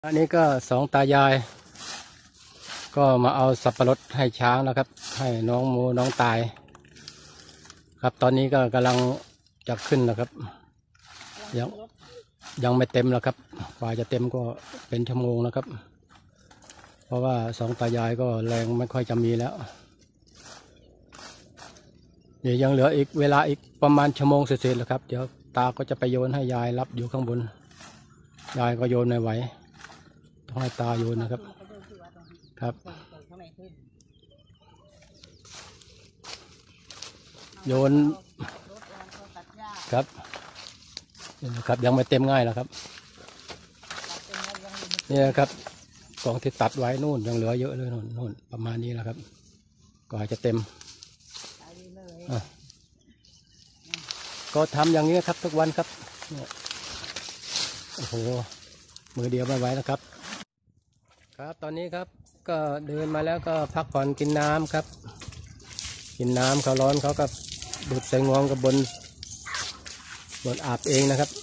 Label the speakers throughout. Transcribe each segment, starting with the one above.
Speaker 1: อันนี้ก็สองตายายก็มาเอาสับปะรดให้ช้างนะครับให้น้องหมูน้องตายครับตอนนี้ก็กำลังจะขึ้นนะครับยังไม่เต็มแล้วครับกว่าจะเต็มก็เป็นชั่วโมงนะครับเพราะว่าสองตายายก็แรงไม่ค่อยจะมีแล้วเดี๋ยวยังเหลืออีกเวลาอีกประมาณชั่วโมงเสร็จแล้วครับเดี๋ยวตาก็จะไปโยนให้ยายรับอยู่ข้างบนยายก็โยนไม่ไหวต้องให้ตาโยนนะครับครับโยนครับนี่นะครับยังไม่เต็มง่ายแล้วครับนี่นะครับกองที่ตัดไว้นู่นยังเหลือเยอะเลยนู่นประมาณนี้แหละครับกว่าจะเต็มก็ทำอย่างนี้ครับทุกวันครับโอ้โหมือเดียวไม่ไหวนะครับครับตอนนี้ครับก็เดินมาแล้วก็พักผ่อนกินน้ำครับกินน้ำเขาร้อนเขาก็ดูดใส่งวงกับบนอาบเองนะครับ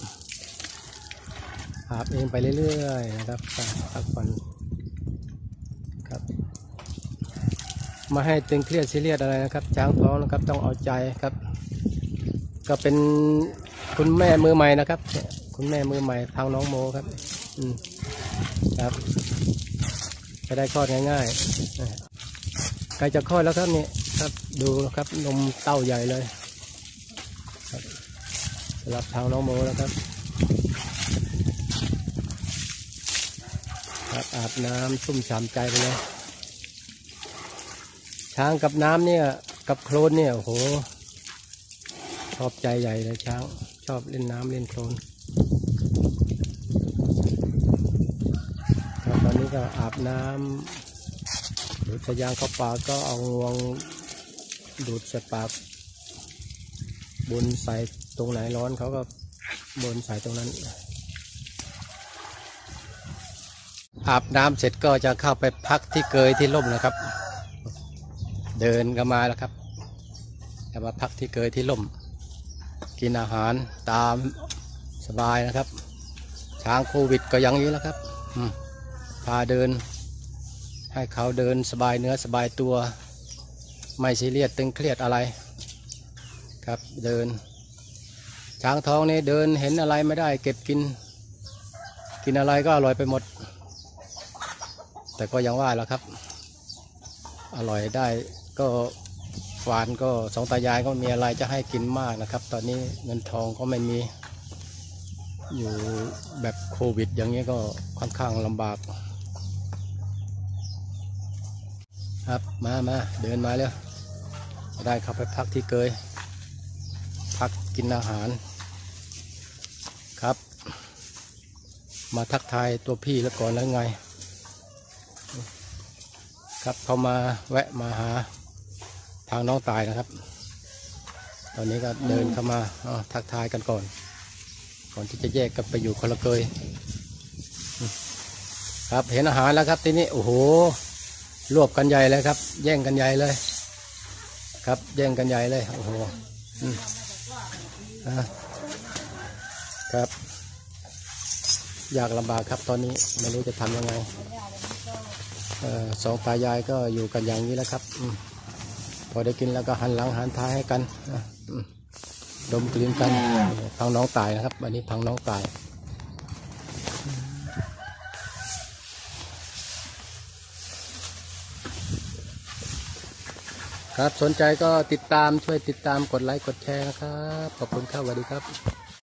Speaker 1: อาบเองไปเรื่อยๆนะครับพักผ่อนครับมาให้ตึงเครียดซีเรียสอะไรนะครับช้างท้องนะครับต้องเอาใจครับก็เป็นคุณแม่มือใหม่นะครับคุณแม่มือใหม่ทางน้องโมครับครับจะได้คลอดง่ายๆใกล้จะคลอดแล้วครับนี่ครับดูครับนมเต้าใหญ่เลยสำหรับทางน้องโมแล้วครับอาบน้ำชุ่มฉ่ำใจไปเลยช้างกับน้ำเนี่ยกับโคลนเนี่ยโอ้โหชอบใจใหญ่เลยช้างชอบเล่นน้ำเล่นโคลนตอนนี้ก็อาบน้ำดูดสายยางเข้าปากก็เอางวงดูดใส่ปากบนใส่ตรงไหนร้อนเขาก็บนใส่ตรงนั้นอาบน้ำเสร็จก็จะเข้าไปพักที่เกยที่ร่มนะครับเดินกันมาแล้วครับจะมาพักที่เกยที่ร่มกินอาหารตามสบายนะครับช้างโควิดก็อย่างนี้แล้วครับพาเดินให้เขาเดินสบายเนื้อสบายตัวไม่ซีเรียสตึงเครียดอะไรครับเดินช้างท้องนี่เดินเห็นอะไรไม่ได้เก็บกินอะไรก็อร่อยไปหมดแต่ก็ยังว่าแล้วครับอร่อยได้ก็ฟานก็สองตายายก็มีอะไรจะให้กินมากนะครับตอนนี้เงินทองก็ไม่มีอยู่แบบโควิดอย่างนี้ก็ค่อนข้างลำบากครับมาเดินมาแล้วได้เข้าไปพักที่เกยพักกินอาหารครับมาทักทายตัวพี่แล้วก่อนแล้วไงครับเขามาแวะมาหาทางน้องตายนะครับตอนนี้ก็เดินเข้ามาทักทายกันก่อนที่จะแยกกันไปอยู่คนละเกยครับเห็นอาหารแล้วครับทีนี้โอ้โหรวบกันใหญ่เลยครับแย่งกันใหญ่เลยครับแย่งกันใหญ่เลยโอ้โหครับยากลำบากครับตอนนี้ไม่รู้จะทำยังไงสองตายายก็อยู่กันอย่างนี้แล้วครับพอได้กินแล้วก็หันหลังหันท้ายให้กันดมกลิ่นกันพังน้องตายนะครับวันนี้พังน้องตายครับสนใจก็ติดตามช่วยติดตามกดไลค์กดแชร์นะครับขอบคุณครับสวัสดีครับ